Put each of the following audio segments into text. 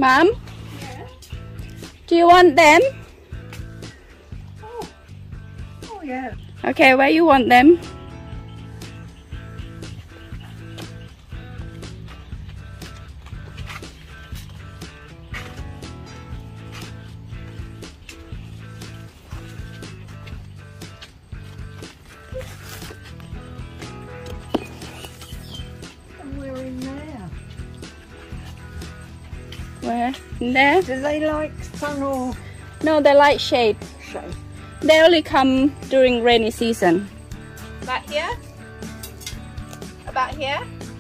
Mom? Yeah. Do you want them? Oh yeah. Okay, where you want them? Somewhere in there. Where? In there? Do they like sun or No, they like shade. shade? They only come during rainy season. About here? About here?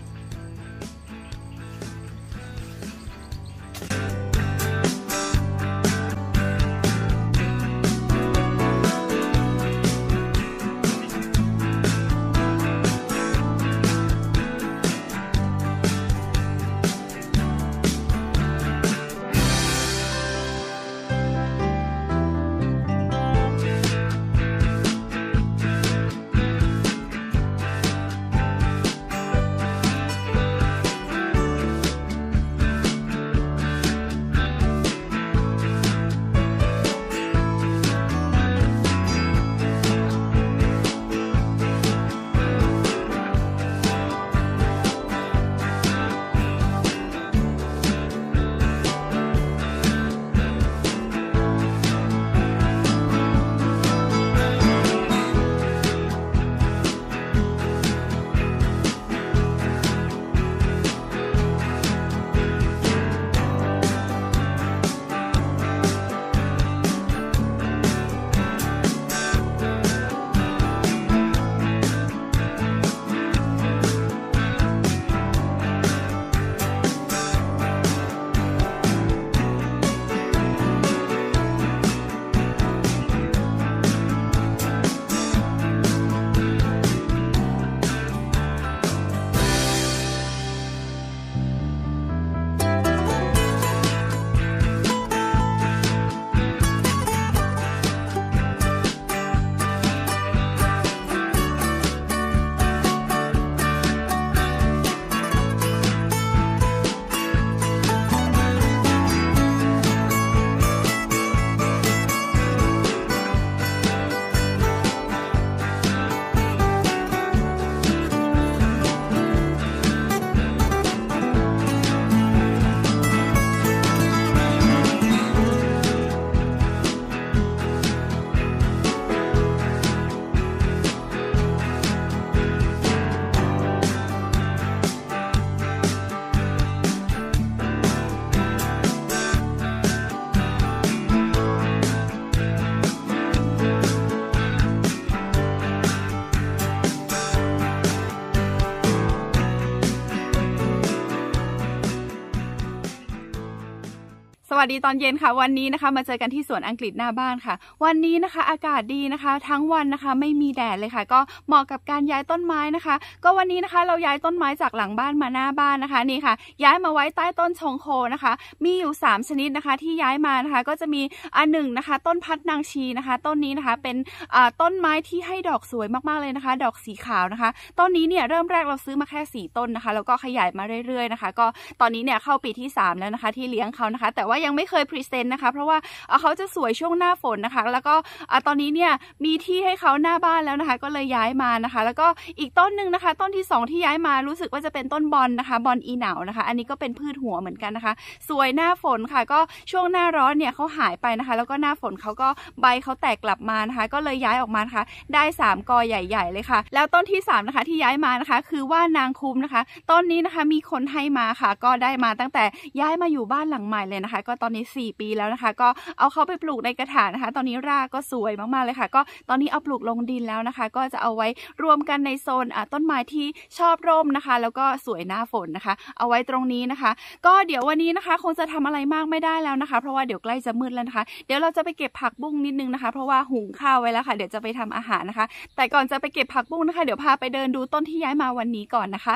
สวัสดีตอนเย็นค่ะวันนี้นะคะมาเจอกันที่สวนอังกฤษหน้าบ้านค่ะวันนี้นะคะอากาศดีนะคะทั้งวันนะคะไม่มีแดดเลยค่ะก็เหมาะกับการย้ายต้นไม้นะคะก็วันนี้นะคะเราย้ายต้นไม้จากหลังบ้านมาหน้าบ้านนะคะนี่ค่ะย้ายมาไว้ใต้ต้นชงโคนะคะมีอยู่3ชนิดนะคะที่ย้ายมานะคะก็จะมีอันหนึ่งนะคะต้นพัดนางชีนะคะต้นนี้นะคะเป็นต้นไม้ที่ให้ดอกสวยมากๆเลยนะคะดอกสีขาวนะคะต้นนี้เนี่ยเริ่มแรกเราซื้อมาแค่4ต้นนะคะแล้วก็ขยายมาเรื่อยๆนะคะก็ตอนนี้เนี่ยเข้าปีที่3แล้วนะคะที่เลี้ยงเขานะคะแต่ว่ายังไม่เคยพรีเซนต์นะคะเพราะว่าเขาจะสวยช่วงหน้าฝนนะคะแล้วก็ตอนนี้เนี่ยมีที่ให้เขาหน้าบ้านแล้วนะคะก็เลยย้ายมานะคะแล้วก็อีกต้นหนึ่งนะคะต้นที่2ที่ย้ายมารู้สึกว่าจะเป็นต้นบอนนะคะบอนอีเหนานะคะอันนี้ก็เป็นพืชหัวเหมือนกันนะคะสวยหน้าฝนค่ะก็ช่วงหน้าร้อนเนี่ยเขาหายไปนะคะแล้วก็หน้าฝนเขาก็ใบเขาแตกกลับมานะคะก็เลยย้ายออกมานะคะได้3กอใหญ่ๆเลยค่ะแล้วต้นที่3นะคะที่ย้ายมานะคะคือว่านางคุ้มนะคะต้นนี้นะคะมีคนให้มาค่ะก็ได้มาตั้งแต่ย้ายมาอยู่บ้านหลังใหม่เลยนะคะก็ตอนนี้4ปีแล้วนะคะก็เอาเขาไปปลูกในกระถางนะคะตอนนี้รากก็สวยมากๆเลยค่ะก็ตอนนี้เอาปลูกลงดินแล้วนะคะก็จะเอาไว้รวมกันในโซนต้นไม้ที่ชอบร่มนะคะแล้วก็สวยหน้าฝนนะคะเอาไว้ตรงนี้นะคะก็เดี๋ยววันนี้นะคะคงจะทำอะไรมากไม่ได้แล้วนะคะเพราะว่าเดี๋ยวใกล้จะมืดแล้วนะคะเดี๋ยวเราจะไปเก็บผักบุ้งนิดนึงนะคะเพราะว่าหุงข้าวไว้แล้วค่ะเดี๋ยวจะไปทำอาหารนะคะแต่ก่อนจะไปเก็บผักบุ้งนะคะเดี๋ยวพาไปเดินดูต้นที่ย้ายมาวันนี้ก่อนนะคะ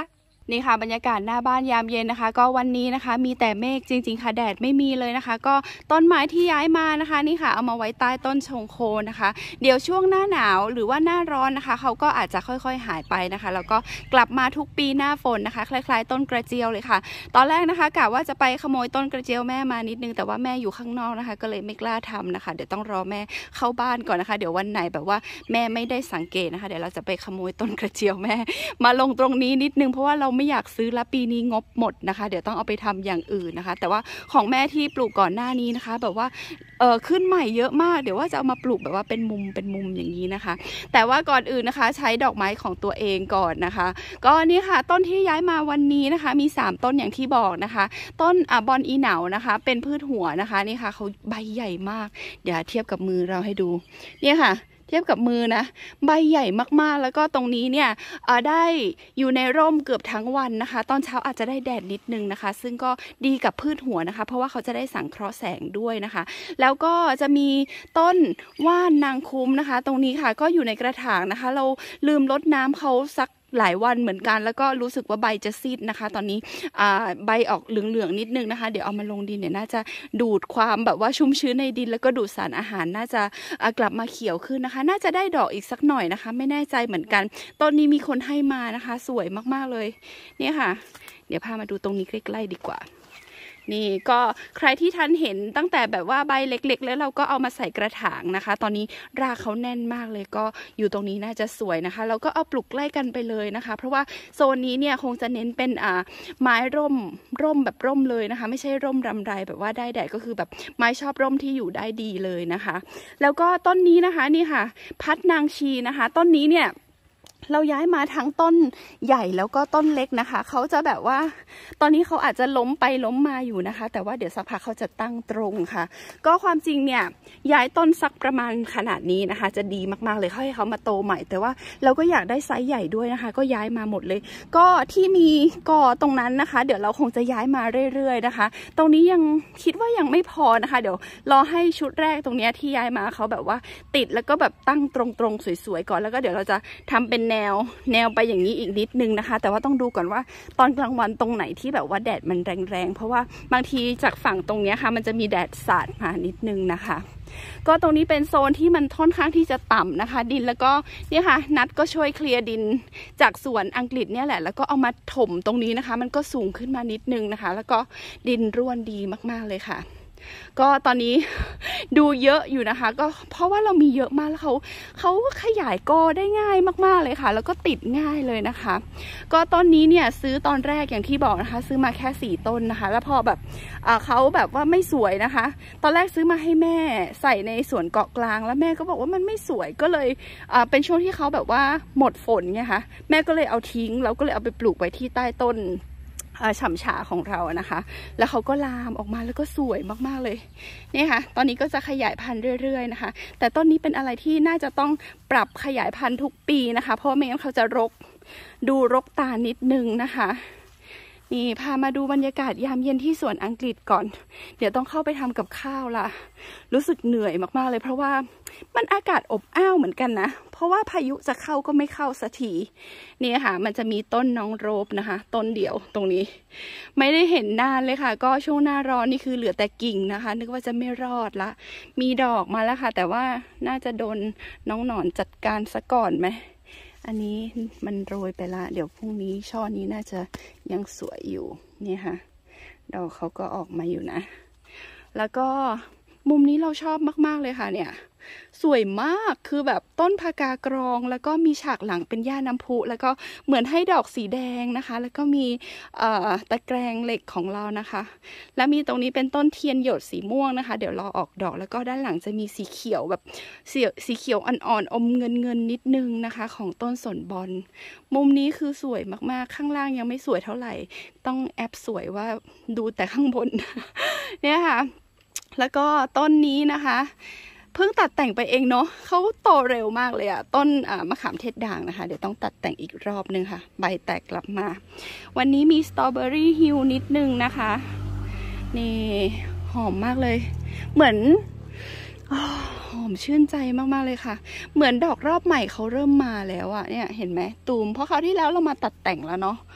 นี่ค่ะบรรยากาศหน้าบ้านยามเย็นนะคะก็วันนี้นะคะมีแต่เมฆจริงๆค่ะแดดไม่มีเลยนะคะก็ต้นไม้ที่ย้ายมานะคะนี่ค่ะเอามาไว้ใต้ต้นชงโคนนะคะเดี๋ยวช่วงหน้าหนาวหรือว่าหน้าร้อนนะคะเขาก็อาจจะค่อยๆหายไปนะคะแล้วก็กลับมาทุกปีหน้าฝนนะคะคล้ายๆต้นกระเจียวเลยค่ะตอนแรกนะคะกะว่าจะไปขโมยต้นกระเจียวแม่มานิดนึงแต่ว่าแม่อยู่ข้างนอกนะคะก็เลยไม่กล้าทำนะคะเดี๋ยวต้องรอแม่เข้าบ้านก่อนนะคะเดี๋ยววันไหนแบบว่าแม่ไม่ได้สังเกตนะคะเดี๋ยวเราจะไปขโมยต้นกระเจียวแม่มาลงตรงนี้นิดนึงเพราะว่าเราไม่อยากซื้อละปีนี้งบหมดนะคะเดี๋ยวต้องเอาไปทำอย่างอื่นนะคะแต่ว่าของแม่ที่ปลูกก่อนหน้านี้นะคะแบบว่าขึ้นใหม่เยอะมากเดี๋ยวว่าจะเอามาปลูกแบบว่าเป็นมุมอย่างนี้นะคะแต่ว่าก่อนอื่นนะคะใช้ดอกไม้ของตัวเองก่อนนะคะก็นี่ค่ะต้นที่ย้ายมาวันนี้นะคะมี3ต้นอย่างที่บอกนะคะต้นบอนอีเหนานะคะเป็นพืชหัวนะคะนี่ค่ะเขาใบใหญ่มากเดี๋ยวเทียบกับมือเราให้ดูเนี่ยค่ะเทียบกับมือนะใบใหญ่มากๆแล้วก็ตรงนี้เนี่ยได้อยู่ในร่มเกือบทั้งวันนะคะตอนเช้าอาจจะได้แดดนิดนึงนะคะซึ่งก็ดีกับพืชหัวนะคะเพราะว่าเขาจะได้สังเคราะห์แสงด้วยนะคะแล้วก็จะมีต้นว่านนางคุ้มนะคะตรงนี้ค่ะก็อยู่ในกระถางนะคะเราลืมรดน้ำเขาสักหลายวันเหมือนกันแล้วก็รู้สึกว่าใบจะซีดนะคะตอนนี้ใบออกเหลืองๆนิดนึงนะคะเดี๋ยวเอามาลงดินเนี่ยน่าจะดูดความแบบว่าชุ่มชื้นในดินแล้วก็ดูดสารอาหารน่าจะกลับมาเขียวขึ้นนะคะน่าจะได้ดอกอีกสักหน่อยนะคะไม่แน่ใจเหมือนกันต้นนี้มีคนให้มานะคะสวยมากๆเลยเนี่ยค่ะเดี๋ยวพามาดูตรงนี้ใกล้ๆดีกว่านี่ก็ใครที่ทันเห็นตั้งแต่แบบว่าใบเล็กๆแล้วเราก็เอามาใส่กระถางนะคะตอนนี้รากเขาแน่นมากเลยก็อยู่ตรงนี้น่าจะสวยนะคะเราก็เอาปลูกใกล้กันไปเลยนะคะเพราะว่าโซนนี้เนี่ยคงจะเน้นเป็นไม้ร่มแบบร่มเลยนะคะไม่ใช่ร่มรำไรแบบว่าได้แดดก็คือแบบไม้ชอบร่มที่อยู่ได้ดีเลยนะคะแล้วก็ต้นนี้นะคะนี่ค่ะพัดนางชีนะคะต้นนี้เนี่ยเราย้ายมาทั้งต้นใหญ่แล้วก็ต้นเล็กนะคะเขาจะแบบว่าตอนนี้เขาอาจจะล้มไปล้มมาอยู่นะคะแต่ว่าเดี๋ยวสักพักเขาจะตั้งตรงค่ะก็ความจริงเนี่ยย้ายต้นสักประมาณขนาดนี้นะคะจะดีมากๆเลยให้เขามาโตใหม่แต่ว่าเราก็อยากได้ไซส์ใหญ่ด้วยนะคะก็ย้ายมาหมดเลยก็ที่มีกอตรงนั้นนะคะเดี๋ยวเราคงจะย้ายมาเรื่อยๆนะคะตรงนี้ยังคิดว่ายังไม่พอนะคะเดี๋ยวรอให้ชุดแรกตรงนี้ที่ย้ายมาเขาแบบว่าติดแล้วก็แบบตั้งตรงๆสวยๆก่อนแล้วก็เดี๋ยวเราจะทำเป็นแนวไปอย่างนี้อีกนิดนึงนะคะแต่ว่าต้องดูก่อนว่าตอนกลางวันตรงไหนที่แบบว่าแดดมันแรงๆเพราะว่าบางทีจากฝั่งตรงนี้ค่ะมันจะมีแดดสาดมานิดนึงนะคะก็ตรงนี้เป็นโซนที่มันค่อนข้างที่จะต่ำนะคะดินแล้วก็เนี่ยค่ะนัดก็ช่วยเคลียร์ดินจากสวนอังกฤษเนี่ยแหละแล้วก็เอามาถมตรงนี้นะคะมันก็สูงขึ้นมานิดนึงนะคะแล้วก็ดินร่วนดีมากๆเลยค่ะก็ตอนนี้ดูเยอะอยู่นะคะก็เพราะว่าเรามีเยอะมากแล้วเขาขยายกอได้ง่ายมากๆเลยค่ะแล้วก็ติดง่ายเลยนะคะก็ต้นนี้เนี่ยซื้อตอนแรกอย่างที่บอกนะคะซื้อมาแค่4ต้นนะคะแล้วพอแบบเขาแบบว่าไม่สวยนะคะตอนแรกซื้อมาให้แม่ใส่ในสวนเกาะกลางแล้วแม่ก็บอกว่ามันไม่สวยก็เลยเป็นช่วงที่เขาแบบว่าหมดฝนไงคะแม่ก็เลยเอาทิ้งแล้วก็เลยเอาไปปลูกไว้ที่ใต้ต้นฉ่ำฉาของเรานะคะแล้วเขาก็ลามออกมาแล้วก็สวยมากๆเลยนี่ค่ะตอนนี้ก็จะขยายพันธุ์เรื่อยๆนะคะแต่ต้นนี้เป็นอะไรที่น่าจะต้องปรับขยายพันธุ์ทุกปีนะคะเพราะไม่งั้นเขาจะรกตานิดนึงนะคะนี่พามาดูบรรยากาศยามเย็นที่สวนอังกฤษก่อนเดี๋ยวต้องเข้าไปทำกับข้าวละรู้สึกเหนื่อยมากๆเลยเพราะว่ามันอากาศอบอ้าวเหมือนกันนะเพราะว่าพายุจะเข้าก็ไม่เข้าสักทีนี่ค่ะมันจะมีต้นน้องโรบนะคะต้นเดียวตรงนี้ไม่ได้เห็นนานเลยค่ะก็ช่วงหน้าร้อนนี่คือเหลือแต่กิ่งนะคะนึกว่าจะไม่รอดละมีดอกมาแล้วค่ะแต่ว่าน่าจะโดนน้องหนอนจัดการซะก่อนไหมอันนี้มันโรยไปละเดี๋ยวพรุ่งนี้ช่อนี้น่าจะยังสวยอยู่นี่ค่ะดอกเขาก็ออกมาอยู่นะแล้วก็มุมนี้เราชอบมากๆเลยค่ะเนี่ยสวยมากคือแบบต้นพากากรองแล้วก็มีฉากหลังเป็นหญ้าน้ำพุแล้วก็เหมือนให้ดอกสีแดงนะคะแล้วก็มีตะแกรงเหล็กของเรานะคะแล้วมีตรงนี้เป็นต้นเทียนหยดสีม่วงนะคะเดี๋ยวรอออกดอกแล้วก็ด้านหลังจะมีสีเขียวแบบสีเขียวอ่อนๆอมเงินนิดนึงนะคะของต้นสนบอลมุมนี้คือสวยมากๆข้างล่างยังไม่สวยเท่าไหร่ต้องแอบสวยว่าดูแต่ข้างบน เนี่ยค่ะแล้วก็ต้นนี้นะคะเพิ่งตัดแต่งไปเองเนาะเขาโตเร็วมากเลยอะต้นมะขามเทศด่างนะคะเดี๋ยวต้องตัดแต่งอีกรอบนึงค่ะใบแตกกลับมาวันนี้มีสตรอเบอรี่ฮิลนิดนึงนะคะนี่หอมมากเลยเหมือนหอมชื่นใจมากๆเลยค่ะเหมือนดอกรอบใหม่เขาเริ่มมาแล้วอะเนี่ยเห็นไหมตูมเพราะคราวที่แล้วเรามาตัดแต่งแล้วเนาะ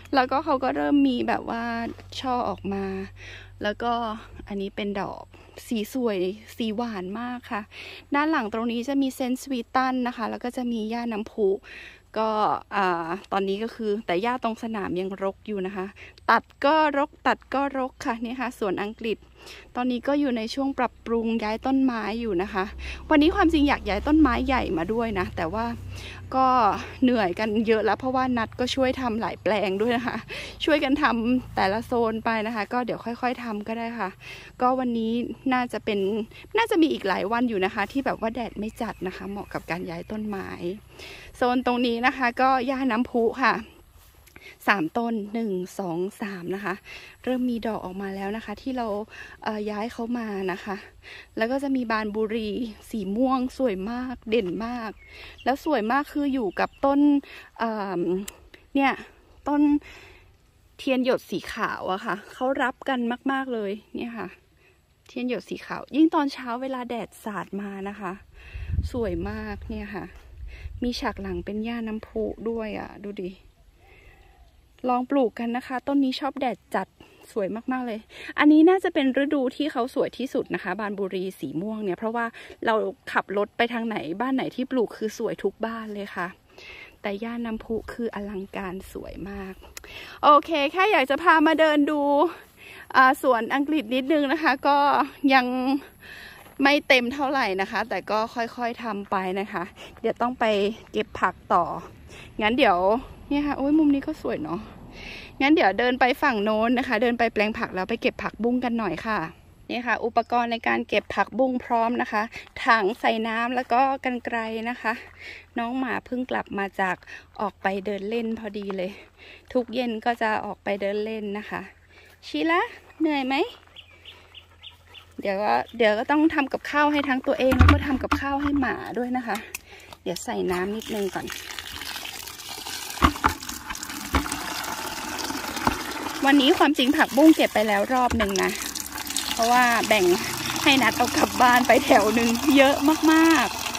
แล้วก็เขาก็เริ่มมีแบบว่าช่อออกมา แล้วก็อันนี้เป็นดอกสีสวยสีหวานมากค่ะด้านหลังตรงนี้จะมีเซนต์สวีตันนะคะแล้วก็จะมีหญ้าน้ำพุก็ตอนนี้ก็คือแต่หญ้าตรงสนามยังรกอยู่นะคะตัดก็รกค่ะนี่ค่ะสวนอังกฤษตอนนี้ก็อยู่ในช่วงปรับปรุงย้ายต้นไม้อยู่นะคะวันนี้ความจริงอยากย้ายต้นไม้ใหญ่มาด้วยนะแต่ว่าก็เหนื่อยกันเยอะแล้วเพราะว่านัดก็ช่วยทำหลายแปลงด้วยนะคะช่วยกันทำแต่ละโซนไปนะคะก็เดี๋ยวค่อยๆทำก็ได้ค่ะก็วันนี้น่าจะมีอีกหลายวันอยู่นะคะที่แบบว่าแดดไม่จัดนะคะเหมาะกับการย้ายต้นไม้โซนตรงนี้นะคะก็หญ้าน้ำพุค่ะ3 ต้น1 2 3นะคะเริ่มมีดอกออกมาแล้วนะคะที่เราย้ายเขามานะคะแล้วก็จะมีบานบุรีสีม่วงสวยมากเด่นมากแล้วสวยมากคืออยู่กับต้นเนี่ยต้นเทียนหยดสีขาวอะค่ะเขารับกันมากๆเลยเนี่ยค่ะเทียนหยดสีขาวยิ่งตอนเช้าเวลาแดดสาดมานะคะสวยมากเนี่ยค่ะมีฉากหลังเป็นหญ้าน้ำพุด้วยอะดูดิลองปลูกกันนะคะต้นนี้ชอบแดดจัดสวยมากๆเลยอันนี้น่าจะเป็นฤดูที่เขาสวยที่สุดนะคะบานบุรีสีม่วงเนี่ยเพราะว่าเราขับรถไปทางไหนบ้านไหนที่ปลูกคือสวยทุกบ้านเลยค่ะแต่หญ้าน้ำพุคืออลังการสวยมากโอเคแค่อยากจะพามาเดินดูสวนอังกฤษนิดนึงนะคะก็ยังไม่เต็มเท่าไหร่นะคะแต่ก็ค่อยๆทำไปนะคะเดี๋ยวต้องไปเก็บผักต่องั้นเดี๋ยวเนี่ยค่ะโอ้ยมุมนี้ก็สวยเนาะงั้นเดี๋ยวเดินไปฝั่งโน้นนะคะเดินไปแปลงผักแล้วไปเก็บผักบุ้งกันหน่อยค่ะนี่ค่ะอุปกรณ์ในการเก็บผักบุ้งพร้อมนะคะถังใส่น้ำแล้วก็กรรไกรนะคะน้องหมาเพิ่งกลับมาจากออกไปเดินเล่นพอดีเลยทุกเย็นก็จะออกไปเดินเล่นนะคะชีละเหนื่อยไหมเดี๋ยวก็ต้องทำกับข้าวให้ทั้งตัวเองแล้วก็ทำกับข้าวให้หมาด้วยนะคะเดี๋ยวใส่น้ำนิดนึงก่อนวันนี้ความจริงผักบุ้งเก็บไปแล้วรอบหนึ่งนะเพราะว่าแบ่งให้นัดเอากลับบ้านไปแถวหนึ่งเยอะมากๆ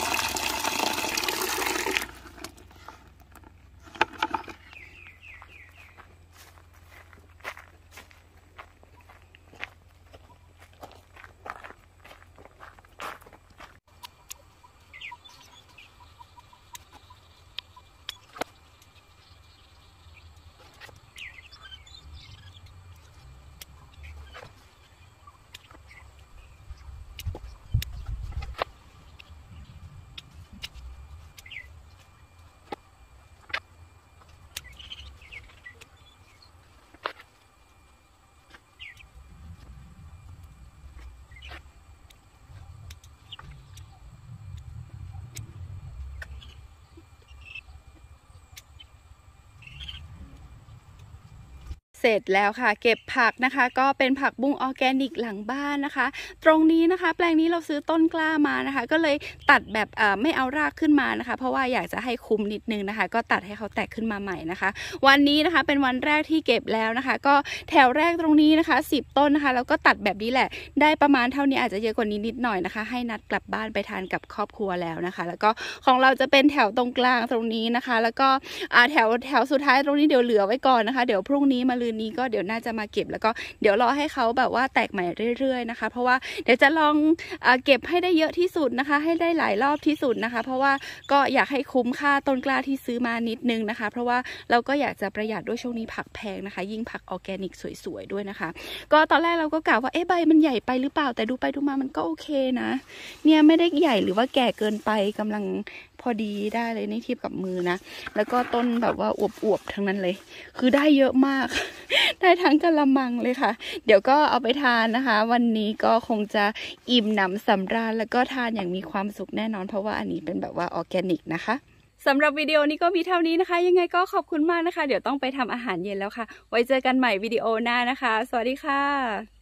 เสร็จแล้วค่ะเก็บผักนะคะก็เป็นผักบุ้งออร์แกนิกหลังบ้านนะคะตรงนี้นะคะแปลงนี้เราซื้อต้นกล้ามานะคะก็เลยตัดแบบไม่เอารากขึ้นมานะคะเพราะว่าอยากจะให้คุ้มนิดนึงนะคะก็ตัดให้เขาแตกขึ้นมาใหม่นะคะวันนี้นะคะเป็นวันแรกที่เก็บแล้วนะคะก็แถวแรกตรงนี้นะคะ10 ต้นนะคะแล้วก็ตัดแบบนี้แหละได้ประมาณเท่านี้อาจจะเยอะกว่านี้นิดหน่อยนะคะให้นัดกลับบ้านไปทานกับครอบครัวแล้วนะคะแล้วก็ของเราจะเป็นแถวตรงกลางตรงนี้นะคะแล้วก็แถวสุดท้ายตรงนี้เดี๋ยวเหลือไว้ก่อนนะคะเดี๋ยวพรุ่งนี้มะรืนนี้ก็เดี๋ยวน่าจะมาเก็บแล้วก็เดี๋ยวรอให้เขาแบบว่าแตกใหม่เรื่อยๆนะคะเพราะว่าเดี๋ยวจะลองเก็บให้ได้เยอะที่สุดนะคะให้ได้หลายรอบที่สุดนะคะเพราะว่าก็อยากให้คุ้มค่าต้นกล้าที่ซื้อมานิดนึงนะคะเพราะว่าเราก็อยากจะประหยัดด้วยช่วงนี้ผักแพงนะคะยิ่งผักออร์แกนิกสวยๆด้วยนะคะก็ตอนแรกเราก็กะว่าใบมันใหญ่ไปหรือเปล่าแต่ดูไปดูมามันก็โอเคนะเนี่ยไม่ได้ใหญ่หรือว่าแก่เกินไปกำลังพอดีได้เลยนี่เทียบกับมือนะแล้วก็ต้นแบบว่าอวบๆทั้งนั้นเลยคือได้เยอะมาก ได้ทั้งกะละมังเลยค่ะเดี๋ยวก็เอาไปทานนะคะวันนี้ก็คงจะอิ่มหนำสำราญแล้วก็ทานอย่างมีความสุขแน่นอนเพราะว่าอันนี้เป็นแบบว่าออร์แกนิกนะคะสำหรับวิดีโอนี้ก็มีเท่านี้นะคะยังไงก็ขอบคุณมากนะคะเดี๋ยวต้องไปทำอาหารเย็นแล้วค่ะไว้เจอกันใหม่วิดีโอหน้านะคะสวัสดีค่ะ